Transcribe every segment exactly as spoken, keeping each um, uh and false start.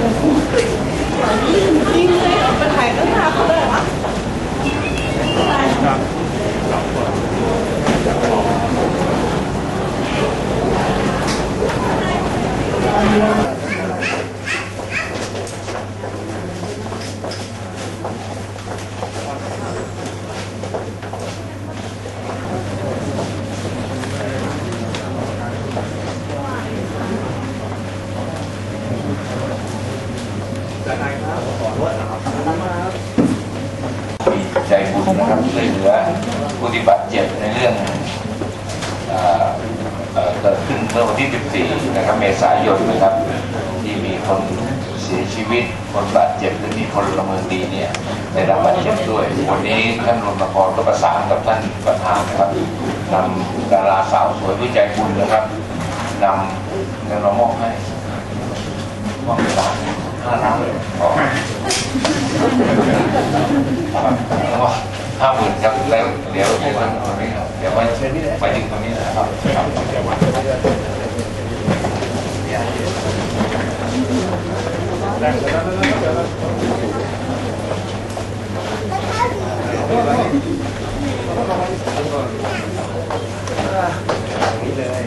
ยิ่งเลยเอาไปถ่ายตั้งนานเขาได้หรอใจบุญนะครับช่วยเหลือผู้ที่บาดเจ็บในเรื่องเกิดขึ้นเมื่อวันที่ สิบสี่ นะครับเมษายนนะครับที่มีคนเสียชีวิตคนบาดเจ็บและมีพลเมืองดีเนี่ยได้รับบาดเจ็บด้วยวันนี้ท่านรณกรก็ประสานกับท่านประธานนะครับนำดาราสาวสวยผู้ใจบุญนะครับนำเงินมามอบให้มอบสามห้าล้านก็ห้าหมื่นครับแล้วเดี๋ยวเดี๋ยวตรงนี้ครับเดี๋ยวไปเชิญนี่ไปถึงตรงนี้นะครับนี่เลย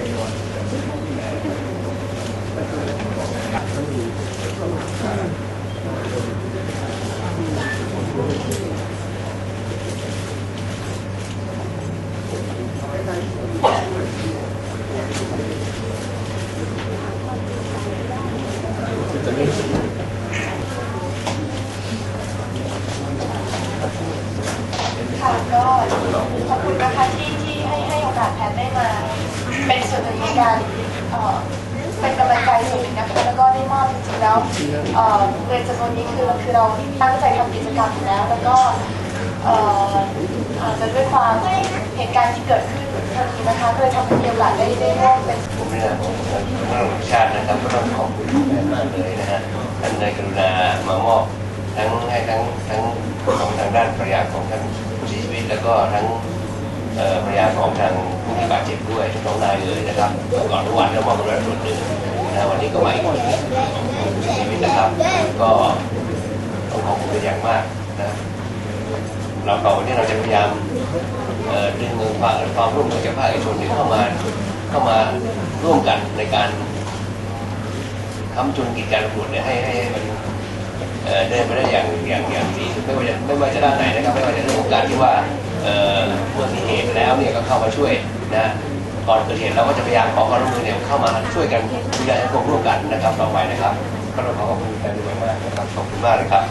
ค่ะก็ขอบคุณนะคะที่ที่ให้ให้โอกาสแพทย์ได้มาเป็นส่วนหนึ่งในการเป็นกำลังใจสูงนะคะแล้วก็ได้มอบจริงๆแล้วเงินจำนวนนี้คือคือเราตั้งใจทำกิจกรรมอยู่แล้วแล้วก็อาจจะด้วยความเหตุการณ์ที่เกิดขึ้นทันทีนะคะก็เลยทำให้มีโอกาสได้ได้ร่วมเป็นผมในนามของทางชาตินะครับก็ต้องขอบคุณมากเลยนะฮะท่านได้กรุณามามอบทั้งให้ทั้งทั้งของทางด้านภรรยาของท่านผู้เสียชีวิตแล้วก็ทั้งภรรยาของทางผู้ที่บาดเจ็บด้วยทั้งสองนายเลยนะครับก่อนทุกวันก็มอบเงินส่วนหนึ่งนะวันนี้ก็มาอีกคนของผู้เสียชีวิตนะครับก็ต้องขอบคุณเป็นอย่างมากนะเราต่อวันนี้เราจะพยายามดึงความความร่วมมือจากภาคเอกชนเข้ามาเข้ามาร่วมกันในการค้ำจุนกิจการตำรวจเนี่ยให้ให้มันเดินไปได้อย่างอย่างอย่างดีไม่ว่าจะไม่ว่าจะด้านไหนนะครับไม่ว่าจะเรื่องของการที่ว่าเมื่อมีเหตุแล้วเนี่ยก็เข้ามาช่วยนะก่อนเกิดเหตุเราก็จะพยายามขอความร่วมมือเนี่ยเข้ามาช่วยกันดูแลให้ควบร่วมกันนะครับต่อไปนะครับก็ต้องขอขอบคุณแฟนด้วยมากนะครับขอบคุณมากเลยครับ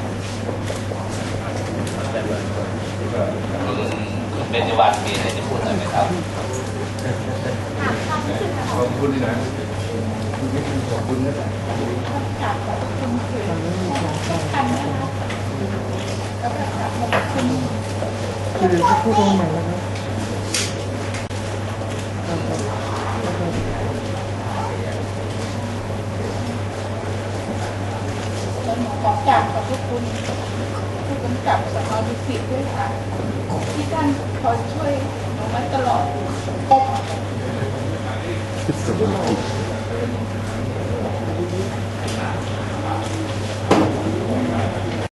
คุณเป็นจังหวัดมีอะไรจะพูดหน่อยไหมครับขอบคุณที่ไหนขอบคุณนะขอบคุณคือจะพูดตรงไหนแล้วนะขอกราบขอบคุณผู้กำกับสน.ดุสิตด้วยค่ะที่ท่านคอยช่วยหนูมาตลอด